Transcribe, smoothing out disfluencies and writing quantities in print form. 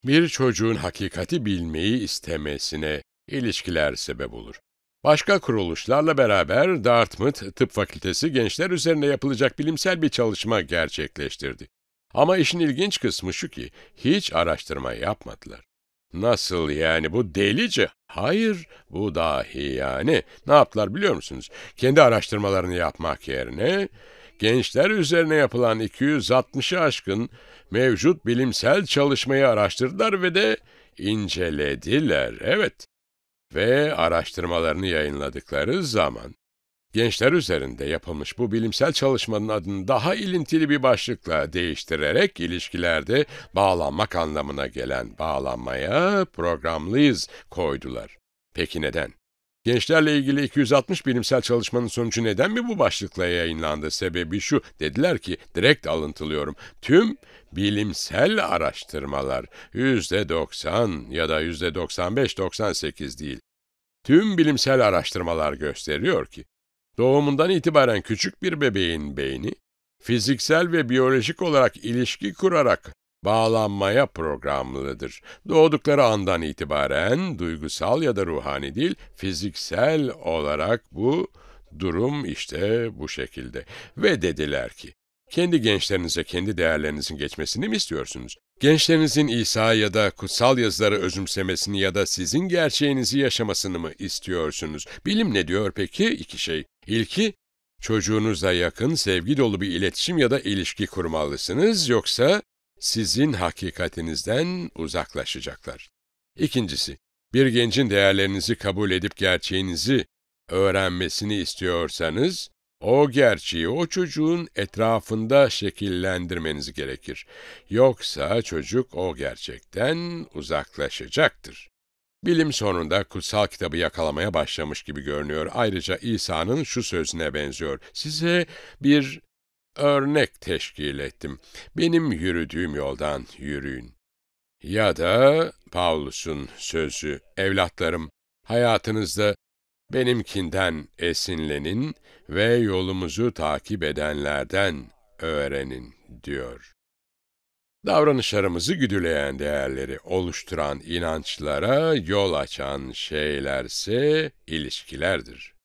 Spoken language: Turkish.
Bir çocuğun hakikati bilmeyi istemesine ilişkiler sebep olur. Başka kuruluşlarla beraber Dartmouth Tıp Fakültesi gençler üzerine yapılacak bilimsel bir çalışma gerçekleştirdi. Ama işin ilginç kısmı şu ki, hiç araştırma yapmadılar. Nasıl yani, bu delice? Hayır, bu dahi yani. Ne yaptılar biliyor musunuz? Kendi araştırmalarını yapmak yerine, gençler üzerine yapılan 260'ı aşkın mevcut bilimsel çalışmayı araştırdılar ve de incelediler. Evet. Ve araştırmalarını yayınladıkları zaman, gençler üzerinde yapılmış bu bilimsel çalışmanın adını daha ilintili bir başlıkla değiştirerek ilişkilerde bağlanmak anlamına gelen bağlanmaya programlıyız koydular. Peki neden? Gençlerle ilgili 260 bilimsel çalışmanın sonucu neden mi bu başlıkla yayınlandı? Sebebi şu, dediler ki, direkt alıntılıyorum, tüm bilimsel araştırmalar %90 ya da %95-98 değil. Tüm bilimsel araştırmalar gösteriyor ki, doğumundan itibaren küçük bir bebeğin beyni, fiziksel ve biyolojik olarak ilişki kurarak bağlanmaya programlıdır. Doğdukları andan itibaren duygusal ya da ruhani değil, fiziksel olarak bu durum işte bu şekilde. Ve dediler ki, kendi gençlerinize kendi değerlerinizin geçmesini mi istiyorsunuz? Gençlerinizin İsa ya da kutsal yazıları özümsemesini ya da sizin gerçeğinizi yaşamasını mı istiyorsunuz? Bilim ne diyor peki? İki şey. İlki, çocuğunuzla yakın, sevgi dolu bir iletişim ya da ilişki kurmalısınız, yoksa sizin hakikatinizden uzaklaşacaklar. İkincisi, bir gencin değerlerinizi kabul edip gerçeğinizi öğrenmesini istiyorsanız, o gerçeği o çocuğun etrafında şekillendirmeniz gerekir. Yoksa çocuk o gerçekten uzaklaşacaktır. Bilim sonunda kutsal kitabı yakalamaya başlamış gibi görünüyor. Ayrıca İsa'nın şu sözüne benziyor. Size bir örnek teşkil ettim. Benim yürüdüğüm yoldan yürüyün. Ya da Pavlus'un sözü, evlatlarım, hayatınızda benimkinden esinlenin ve yolumuzu takip edenlerden öğrenin, diyor. Davranışlarımızı güdüleyen değerleri oluşturan inançlara yol açan şeylerse ilişkilerdir.